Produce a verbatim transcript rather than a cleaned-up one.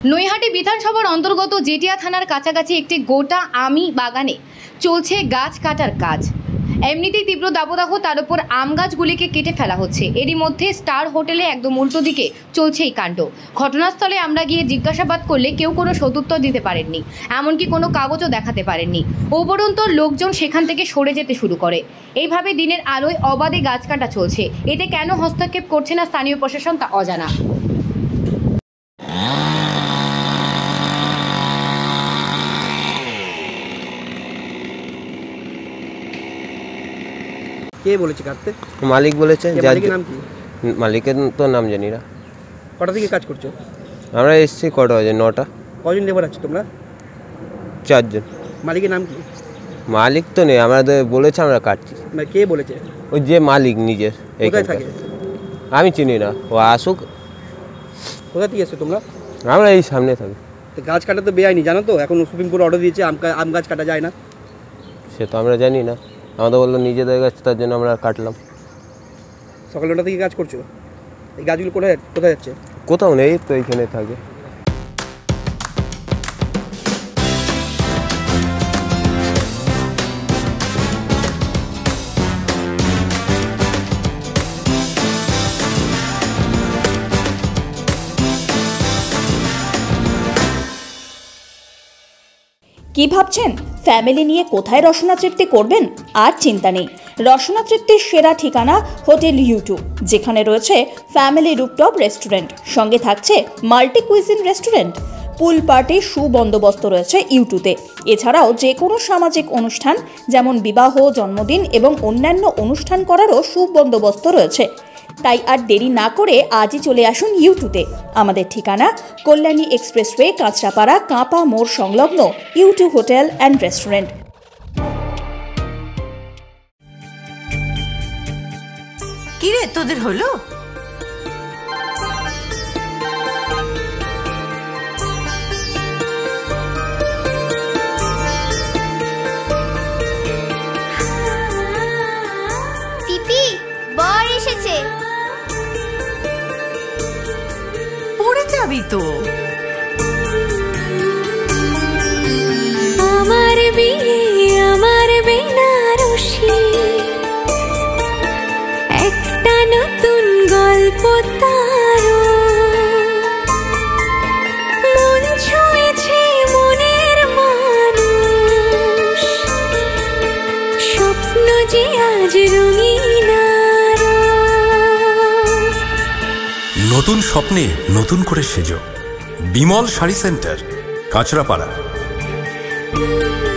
নৈহাটি বিধানসভার অন্তর্গত জেটিয়া থানার কাছাকাছি একটি গোটা আমি বাগানে চলছে গাছ কাটার কাজ। এমনিতেই তীব্র দাবদাহ, তার উপর আম গাছগুলিকে কেটে ফেলা হচ্ছে। এরই মধ্যে স্টার হোটেলে একদম উল্টো দিকে চলছে এই কাণ্ড। ঘটনাস্থলে আমরা গিয়ে জিজ্ঞাসাবাদ করলে কেউ কোনো সদুত্তর দিতে পারেননি, এমনকি কোনো কাগজও দেখাতে পারেননি। উপরন্তু লোকজন সেখান থেকে সরে যেতে শুরু করে। এইভাবে দিনের আলোয় অবাধে গাছ কাটা চলছে। এতে কেন হস্তক্ষেপ করছে না স্থানীয় প্রশাসন তা অজানা। কে বলেছে কাটতে? মালিক বলেছে। মালিকের নাম কি? মালিকের তো নাম জানি না। কটা থেকে কাজ করছো? আমরা এসেছি কটা বাজে? নটা। কজন লেবার আছো তোমরা? চারজন। মালিকের নাম কি? মালিক তো নেই, আমাদের বলেছে আমরা কাটছি। মানে কে বলেছে? ওই যে মালিক নিজের। কোথায় থাকে? আমি চিনি না, ও আসুক। কোথা থেকে এসছো তোমরা? আমরা এই সামনে থাকি। তো গাছ কাটা তো বেআইনি, জানো তো? এখন সুপ্রিম কোর্ট অর্ডার দিয়েছে আম আম গাছ কাটা যায় না। সে তো আমরা জানি না, আমাদের বললো নিজেদের গাছ, তার জন্য আমরা কাটলাম। সকাল নটা থেকে কাজ করছো? এই গাছগুলো কোথায় কোথায় যাচ্ছে? কোথাও নেই তো, এইখানে থাকে। কি ভাবছেন ফ্যামিলি নিয়ে কোথায় রসনা তৃপ্তি করবেন? আর চিন্তা নেই, রসনা তৃপ্তির সেরা ঠিকানা হোটেল ইউ টু, যেখানে রয়েছে ফ্যামিলি রুফটপ রেস্টুরেন্ট, সঙ্গে থাকছে মাল্টি কুইজিন রেস্টুরেন্ট। পুল পার্টির সুবন্দোবস্ত রয়েছে ইউ টুতে। এছাড়াও যে কোনো সামাজিক অনুষ্ঠান যেমন বিবাহ, জন্মদিন এবং অন্যান্য অনুষ্ঠান করারও সুবন্দোবস্ত রয়েছে। তাই আর দেরি না করে আজই চলে আসুন ইউ টুতে। আমাদের ঠিকানা কল্যাণী এক্সপ্রেসওয়ে, কাঁচরাপাড়া, কাঁপা মোড় সংলগ্ন U two hotel and restaurant. কি রে, তোদের হলো? পিপি, বর এসেছে। পড়ে যাবি তো। আমার বিয়ে, আমার বেনারসি, একটা নতুন গল্প তারও, মন ছুঁয়েছে মনের মানুষ, স্বপ্ন যে আজ রঙিন। নতুন স্বপ্নে নতুন করে সেজো। বিমল শাড়ি সেন্টার, কাঁচরাপাড়া।